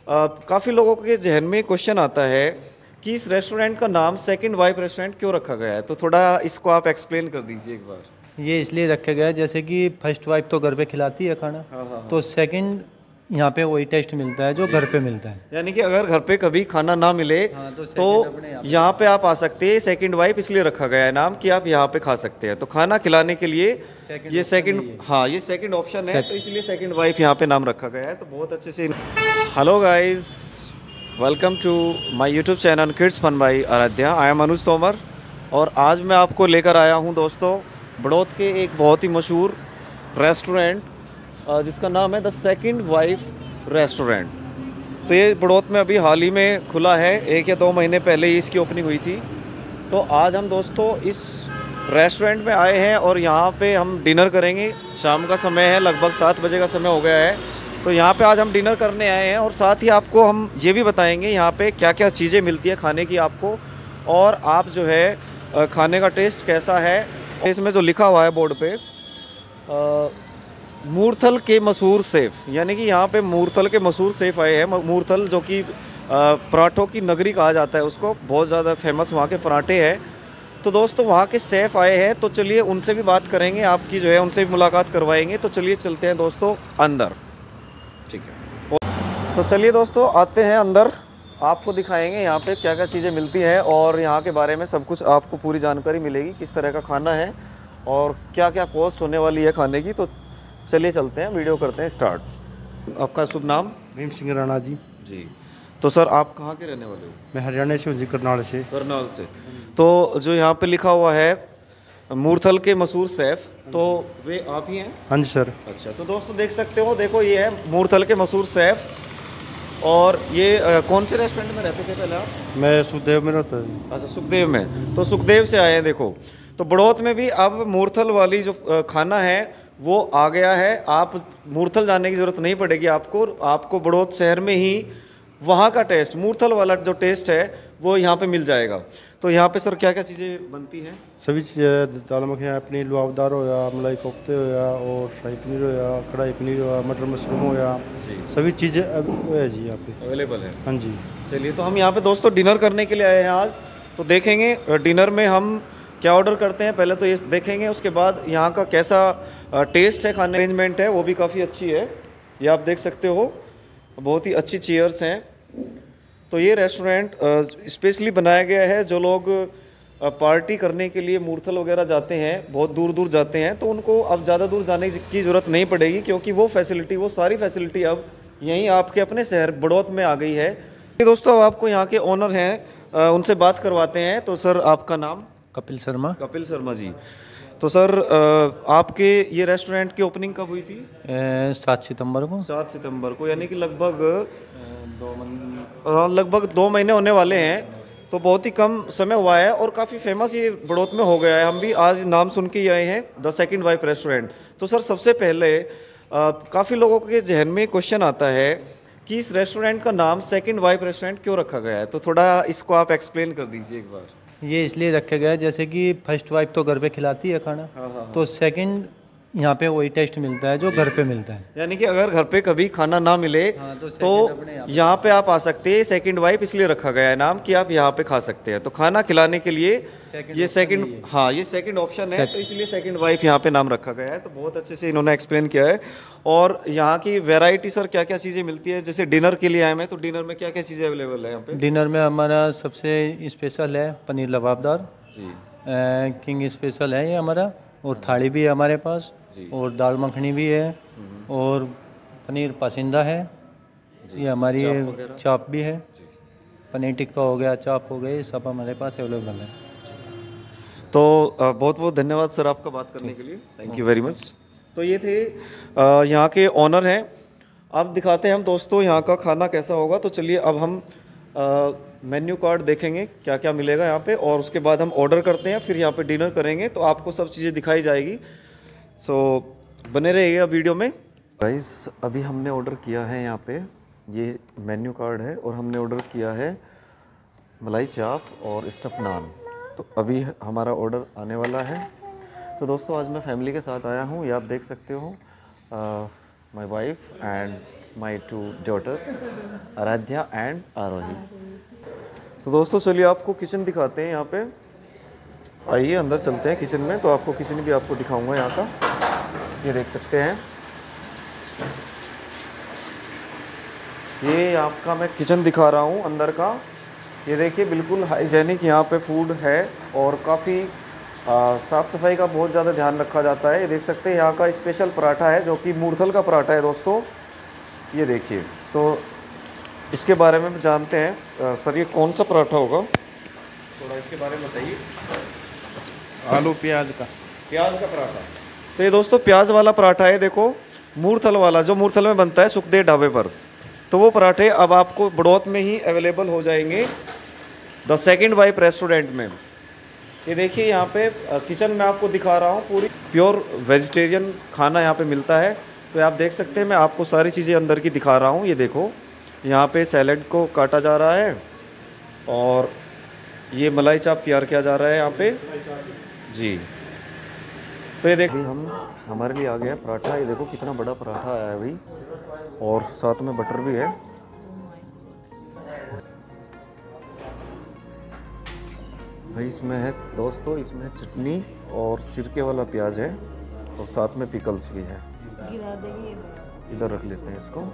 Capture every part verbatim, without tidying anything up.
काफ़ी लोगों के जहन में क्वेश्चन आता है कि इस रेस्टोरेंट का नाम सेकंड वाइफ रेस्टोरेंट क्यों रखा गया है, तो थोड़ा इसको आप एक्सप्लेन कर दीजिए एक बार। ये इसलिए रखा गया है, जैसे कि फर्स्ट वाइफ तो घर पे खिलाती है खाना। हाँ हाँ तो हाँ। सेकंड यहाँ पे वही टेस्ट मिलता है जो घर पे मिलता है। यानी कि अगर घर पे कभी खाना ना मिले हाँ, तो तो second अपने यहाँ पे यहाँ पे आप आ सकते हैं। सेकंड वाइफ इसलिए रखा गया है नाम कि आप यहाँ पे खा सकते हैं, तो खाना खिलाने के लिए Second ये option सेकंड, यही है। हाँ ये सेकंड ऑप्शन है, Sec- तो इसलिए सेकंड वाइफ यहाँ पे नाम रखा गया है। तो बहुत अच्छे से। Hello guys, welcome to my YouTube channel kids fun by Aaradhya. I am Anuj Tomar और आज मैं आपको लेकर आया हूँ दोस्तों बड़ौत के एक बहुत ही मशहूर रेस्टोरेंट जिसका नाम है द सेकंड वाइफ रेस्टोरेंट। तो ये बड़ौत में अभी हाल ही में खुला है, एक या दो महीने पहले ही इसकी ओपनिंग हुई थी। तो आज हम दोस्तों इस रेस्टोरेंट में आए हैं और यहाँ पे हम डिनर करेंगे। शाम का समय है, लगभग सात बजे का समय हो गया है। तो यहाँ पे आज हम डिनर करने आए हैं और साथ ही आपको हम ये भी बताएंगे यहाँ पे क्या क्या चीज़ें मिलती है खाने की आपको, और आप जो है खाने का टेस्ट कैसा है। इसमें जो लिखा हुआ है बोर्ड पे आ, मूर्थल के मशहूर सेफ़, यानी कि यहाँ पे मूर्थल के मशहूर सेफ़ आए हैं। मूर्थल जो कि पराठों की नगरी कहा जाता है उसको, बहुत ज़्यादा फेमस वहाँ के पराठे हैं। तो दोस्तों वहाँ के सेफ़ आए हैं, तो चलिए उनसे भी बात करेंगे, आपकी जो है उनसे भी मुलाकात करवाएंगे। तो चलिए चलते हैं दोस्तों अंदर, ठीक है। तो चलिए दोस्तों आते हैं अंदर, आपको दिखाएंगे यहाँ पे क्या क्या चीज़ें मिलती हैं और यहाँ के बारे में सब कुछ आपको पूरी जानकारी मिलेगी, किस तरह का खाना है और क्या क्या कॉस्ट होने वाली है खाने की। तो चलिए चलते हैं, वीडियो करते हैं स्टार्ट। आपका शुभ नाम? भीम सिंह राणा जी। जी। तो सर आप कहाँ के रहने वाले हो? मैं हरियाणा से हूँ जी, करनाल से। करनाल से। तो जो यहाँ पे लिखा हुआ है मूर्थल के मशहूर सेफ़, तो वे आप ही हैं? हाँ जी सर। अच्छा, तो दोस्तों देख सकते हो, देखो ये है मूर्थल के मशहूर सेफ़। और ये आ, कौन से रेस्टोरेंट में रहते थे पहले आप? मैं सुखदेव में रहता हूँ। अच्छा, सुखदेव में। तो सुखदेव से आए हैं। देखो तो बड़ौत में भी अब मूर्थल वाली जो आ, खाना है वो आ गया है। आप मूर्थल जाने की ज़रूरत नहीं पड़ेगी आपको, आपको बड़ौत शहर में ही वहाँ का टेस्ट, मूर्थल वाला जो टेस्ट है वो यहाँ पे मिल जाएगा। तो यहाँ पे सर क्या क्या चीज़ें बनती हैं? सभी चीज़ें, दाल मखनी पनीर लुआवदार होया, मलाई कोफ्ते होया और शाही पनीर होया, कढ़ाई पनीर होया, मटर मशरूम होया, सभी चीज़ें अब है जी यहाँ पे अवेलेबल है। हाँ जी। चलिए, तो हम यहाँ पे दोस्तों डिनर करने के लिए आए हैं आज। तो देखेंगे डिनर में हम क्या ऑर्डर करते हैं, पहले तो ये देखेंगे, उसके बाद यहाँ का कैसा टेस्ट है, खाने अरेंजमेंट है वो भी काफ़ी अच्छी है। ये आप देख सकते हो, बहुत ही अच्छी चेयर्स हैं। तो ये रेस्टोरेंट स्पेशली बनाया गया है, जो लोग पार्टी करने के लिए मूर्थल वगैरह जाते हैं, बहुत दूर दूर जाते हैं, तो उनको अब ज़्यादा दूर जाने की ज़रूरत नहीं पड़ेगी, क्योंकि वो फैसिलिटी, वो सारी फैसिलिटी अब यहीं आपके अपने शहर बड़ौत में आ गई है। दोस्तों अब आपको यहाँ के ओनर हैं, उनसे बात करवाते हैं। तो सर आपका नाम? कपिल शर्मा। कपिल शर्मा जी। तो सर आपके ये रेस्टोरेंट की ओपनिंग कब हुई थी? सात सितंबर को। सात सितंबर को, यानी कि लगभग दो महीने लगभग दो महीने होने वाले हैं। तो बहुत ही कम समय हुआ है और काफ़ी फेमस ये बड़ौत में हो गया है। हम भी आज नाम सुन के आए हैं, द सेकंड वाइफ रेस्टोरेंट। तो सर सबसे पहले काफ़ी लोगों के जहन में क्वेश्चन आता है कि इस रेस्टोरेंट का नाम सेकंड वाइफ रेस्टोरेंट क्यों रखा गया है, तो थोड़ा इसको आप एक्सप्लेन कर दीजिए एक बार। ये इसलिए रखा गया है, जैसे कि फर्स्ट वाइफ तो घर पे खिलाती है खाना। हाँ हाँ। तो सेकंड यहाँ पे वही टेस्ट मिलता है जो घर पे मिलता है। यानी कि अगर घर पे कभी खाना ना मिले हाँ, तो तो second अपने यहाँ पे यहाँ पे आप आ सकते हैं। सेकंड वाइफ इसलिए रखा गया है नाम कि आप यहाँ पे खा सकते हैं, तो खाना खिलाने के लिए Second ये option सेकंड, यही है। हाँ ये सेकंड ऑप्शन है, Sec- तो इसलिए सेकंड वाइफ यहाँ पे नाम रखा गया है। तो बहुत अच्छे से इन्होंने एक्सप्लेन किया है। और यहाँ की वैरायटी सर क्या क्या चीज़ें मिलती है? जैसे डिनर के लिए आए हैं, तो डिनर में क्या क्या चीज़ें अवेलेबल है यहाँ पे? डिनर में हमारा सबसे स्पेशल है पनीर लबाबदार जी। किंग स्पेशल है ये हमारा, और थाली भी है हमारे पास, और दाल मखनी भी है, और पनीर पासिंदा है, ये हमारी चाप चाप भी है, पनीर टिक्का हो गया, चाप हो गए, सब हमारे पास अवेलेबल है। तो बहुत बहुत धन्यवाद सर आपका बात करने के लिए, थैंक यू वेरी मच। तो ये थे अ, यहाँ के ऑनर हैं। अब दिखाते हैं हम दोस्तों यहाँ का खाना कैसा होगा। तो चलिए अब हम मेन्यू कार्ड देखेंगे क्या क्या मिलेगा यहाँ पे, और उसके बाद हम ऑर्डर करते हैं, फिर यहाँ पे डिनर करेंगे, तो आपको सब चीज़ें दिखाई जाएगी। सो बने रहिएगा वीडियो में। गाइस अभी हमने ऑर्डर किया है, यहाँ पे ये मेन्यू कार्ड है, और हमने ऑर्डर किया है मलाई चाप और स्टफ नान। तो अभी हमारा ऑर्डर आने वाला है। तो दोस्तों आज मैं फैमिली के साथ आया हूँ, ये आप देख सकते हो, my wife and my two daughters Aaradhya and Aarohi. तो दोस्तों चलिए आपको किचन दिखाते हैं यहाँ पे। आइए अंदर चलते हैं किचन में, तो आपको किचन भी आपको दिखाऊंगा यहाँ का। ये देख सकते हैं, ये आपका मैं किचन दिखा रहा हूँ अंदर का। ये देखिए बिल्कुल हाइजेनिक यहाँ पे फूड है और काफ़ी साफ़ सफाई का बहुत ज़्यादा ध्यान रखा जाता है। ये देख सकते हैं यहाँ का स्पेशल पराठा है जो कि मूर्थल का पराठा है दोस्तों। ये देखिए, तो इसके बारे में जानते हैं। आ, सर ये कौन सा पराठा होगा, थोड़ा इसके बारे में बताइए। आलू प्याज का प्याज का पराठा। तो ये दोस्तों प्याज वाला पराठा है। देखो मूर्थल वाला जो मूर्थल में बनता है सुखदेव ढाबे पर, तो वो पराठे अब आपको बड़ौत में ही अवेलेबल हो जाएंगे द सेकंड वाइफ रेस्टोरेंट में। ये देखिए यहाँ पे किचन में आपको दिखा रहा हूँ, पूरी प्योर वेजिटेरियन खाना यहाँ पे मिलता है। तो आप देख सकते हैं, मैं आपको सारी चीज़ें अंदर की दिखा रहा हूँ। ये देखो यहाँ पे सैलेड को काटा जा रहा है और ये मलाई चाप तैयार किया जा रहा है यहाँ पे जी। तो ये देखिए हम हमारे लिए आ गया पराठा। ये देखो कितना बड़ा पराठा आया है भाई, और साथ में बटर भी है। भाई इसमें है दोस्तों, इसमें चटनी और सिरके वाला प्याज है और साथ में पिकल्स भी है। इधर रख लेते हैं इसको।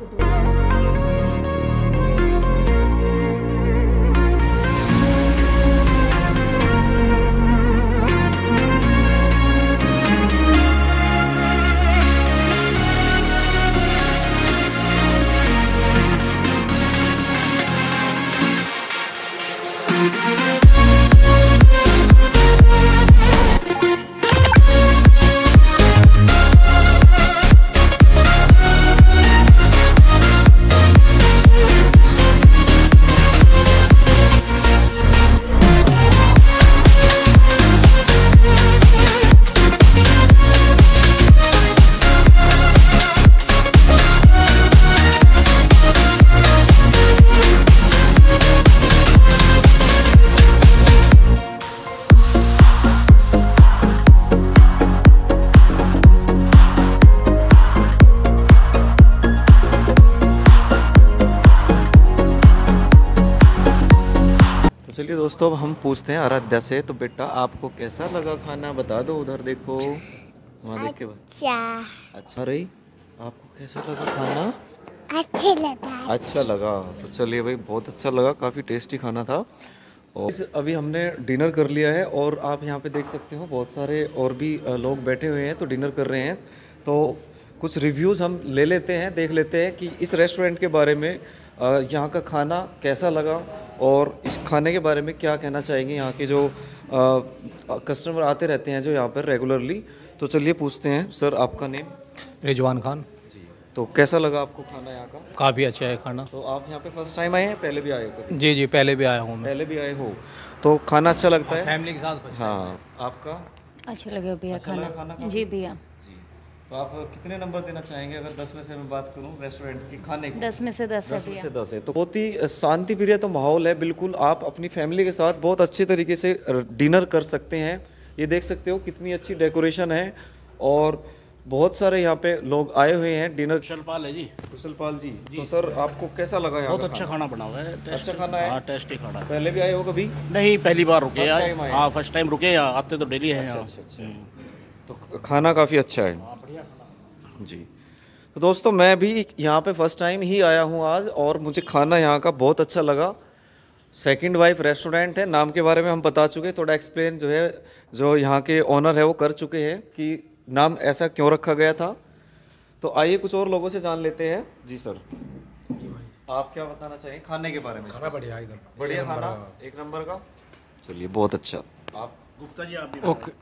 चलिए दोस्तों अब हम पूछते हैं आराध्या से। तो बेटा आपको कैसा लगा खाना, बता दो। उधर देखो, वहाँ देख के अच्छा अच्छा रही। आपको कैसा लगा खाना? अच्छा लगा। अच्छा लगा। तो चलिए भाई बहुत अच्छा लगा, काफ़ी टेस्टी खाना था। और अभी हमने डिनर कर लिया है और आप यहाँ पे देख सकते हो बहुत सारे और भी लोग बैठे हुए हैं तो डिनर कर रहे हैं। तो कुछ रिव्यूज़ हम ले लेते हैं, देख लेते हैं कि इस रेस्टोरेंट के बारे में, यहाँ का खाना कैसा लगा और इस खाने के बारे में क्या कहना चाहेंगे यहाँ के जो कस्टमर आते रहते हैं जो यहाँ पर रेगुलरली। तो चलिए पूछते हैं। सर आपका नेम? रिजवान खान जी। तो कैसा लगा आपको खाना यहाँ का? काफ़ी अच्छा है खाना। तो आप यहाँ पे फर्स्ट टाइम आए हैं, पहले भी आए हो कभी? जी जी पहले भी आया हूँ मैं। पहले भी आए हो, तो खाना अच्छा लगता है? फैमिली के साथ। हाँ। आपका? अच्छा लगे भैया अच्छा खाना, लगा खाना काफी? जी भैया। जी। तो आप कितने नंबर देना चाहेंगे अगर दस में से मैं बात करूं रेस्टोरेंट की खाने की? दस में से दस है दस में भैया। से दस है। तो बहुत ही शांति प्रिय तो माहौल है बिल्कुल। आप अपनी फैमिली के साथ बहुत अच्छे तरीके से डिनर कर सकते हैं। ये देख सकते हो कितनी अच्छी डेकोरेशन है और बहुत सारे यहाँ पे लोग आए हुए हैं डिनर। कुशलपाल है जी। कुशलपाल जी, तो सर आपको कैसा लगा यहाँ बहुत का अच्छा खाना बना हुआ है। अच्छा खाना है? हाँ टेस्टी खाना है। पहले भी आए हो कभी? नहीं पहली बार रुके First यार। time आए? हाँ फर्स्ट टाइम रुके यहाँ, आते तो डेली है यहाँ। अच्छा अच्छा। तो खाना काफ़ी अच्छा है जी। तो दोस्तों मैं भी यहाँ पे फर्स्ट टाइम ही आया हूँ आज और मुझे खाना यहाँ का बहुत अच्छा लगा। सेकंड वाइफ रेस्टोरेंट है, नाम के बारे में हम बता चुके, थोड़ा एक्सप्लेन जो है जो यहाँ के ओनर है वो कर चुके हैं कि नाम ऐसा क्यों रखा गया था। तो आइए कुछ और लोगों से जान लेते हैं। जी सर, आप क्या बताना चाहिए खाने के बारे में? खाना बढ़िया एकदम बढ़िया खाना, एक नंबर का। चलिए बहुत अच्छा। आप? गुप्ता जी आप भी ओके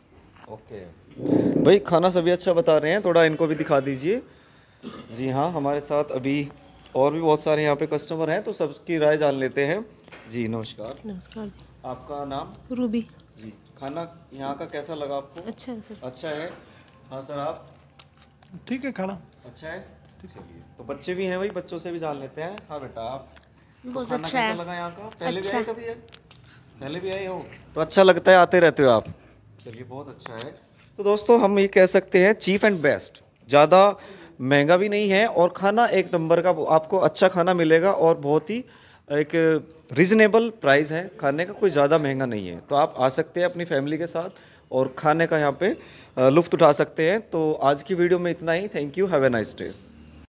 ओके भाई, खाना सभी अच्छा बता रहे हैं, थोड़ा इनको भी दिखा दीजिए। जी हाँ, हमारे साथ अभी और भी बहुत सारे यहाँ पे कस्टमर हैं तो सबकी राय जान लेते हैं। जी नमस्कार। नमस्कार। आपका नाम? रूबी। जी। खाना यहाँ का कैसा लगा आपको? अच्छा है सर। अच्छा है। हाँ सर आप? ठीक है खाना अच्छा है। चलिए, तो बच्चे भी हैं भाई, बच्चों से भी जान लेते हैं। हाँ बेटा आप? तो बहुत खाना अच्छा कैसा है। लगा यहाँ का? पहले भी अच्छा। आए कभी है? पहले भी आए हो तो अच्छा लगता है, आते रहते हो आप? चलिए बहुत अच्छा है। तो दोस्तों हम ये कह सकते हैं चीप एंड बेस्ट, ज़्यादा महंगा भी नहीं है और खाना एक नंबर का, आपको अच्छा खाना मिलेगा और बहुत ही एक रीज़नेबल प्राइस है खाने का, कोई ज़्यादा महंगा नहीं है। तो आप आ सकते हैं अपनी फैमिली के साथ और खाने का यहाँ पे लुत्फ़ उठा सकते हैं। तो आज की वीडियो में इतना ही। Thank you, have a nice day.